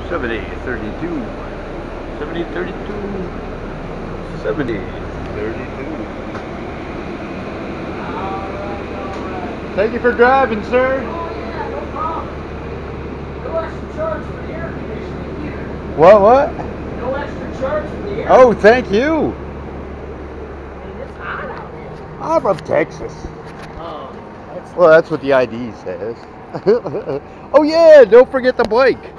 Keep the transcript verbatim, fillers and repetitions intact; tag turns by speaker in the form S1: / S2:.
S1: seventy, thirty-two. seventy, thirty-two. seventy, thirty-two.
S2: Thank you for driving, sir.
S3: Oh yeah, no problem. No extra charge for the air conditioning either.
S2: What, what?
S3: No extra charge for the air
S2: Oh, thank you.
S3: I mean, it's hot out there.
S2: I'm from Texas.
S3: Oh, that's
S2: Well, that's what the I D says. Oh, yeah, don't forget the bike.